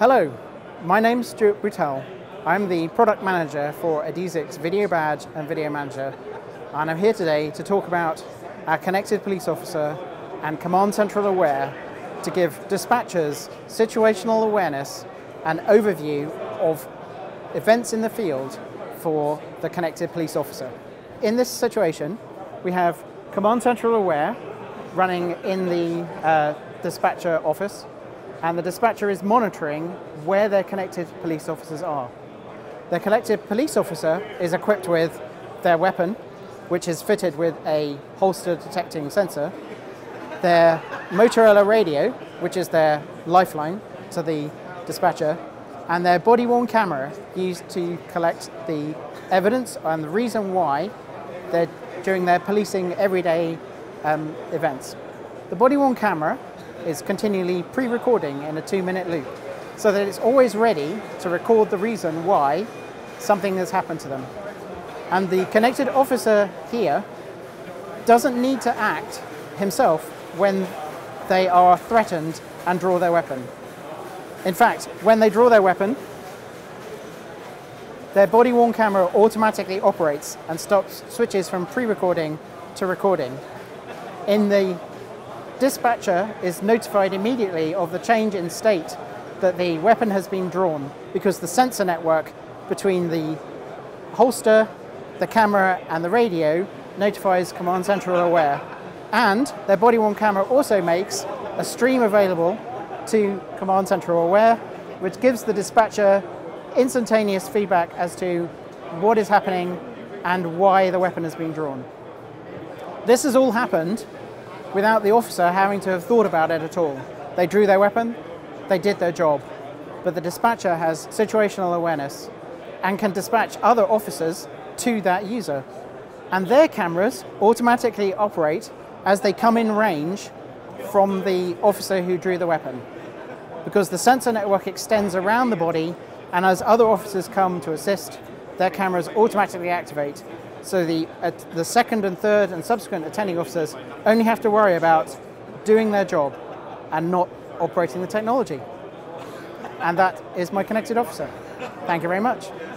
Hello, my name's Stuart Boutell. I'm the product manager for Adesic's Video Badge and Video Manager, and I'm here today to talk about our connected police officer and Command Central Aware to give dispatchers situational awareness and overview of events in the field for the connected police officer. In this situation, we have Command Central Aware running in the dispatcher office, and the dispatcher is monitoring where their connected police officers are. The connected police officer is equipped with their weapon, which is fitted with a holster detecting sensor, their Motorola radio, which is their lifeline to the dispatcher, and their body-worn camera used to collect the evidence and the reason why they're doing their policing everyday events. The body-worn camera is continually pre-recording in a 2-minute loop, so that it's always ready to record the reason why something has happened to them. And the connected officer here doesn't need to act himself when they are threatened and draw their weapon. In fact, when they draw their weapon, their body-worn camera automatically operates and switches from pre-recording to recording. The dispatcher is notified immediately of the change in state that the weapon has been drawn, because the sensor network between the holster, the camera and the radio notifies Command Central Aware. And their body-worn camera also makes a stream available to Command Central Aware, which gives the dispatcher instantaneous feedback as to what is happening and why the weapon has been drawn. This has all happened without the officer having to have thought about it at all. They drew their weapon, they did their job, but the dispatcher has situational awareness and can dispatch other officers to that user. And their cameras automatically operate as they come in range from the officer who drew the weapon, because the sensor network extends around the body, and as other officers come to assist, their cameras automatically activate. So the second and third and subsequent attending officers only have to worry about doing their job and not operating the technology. And that is my connected officer. Thank you very much.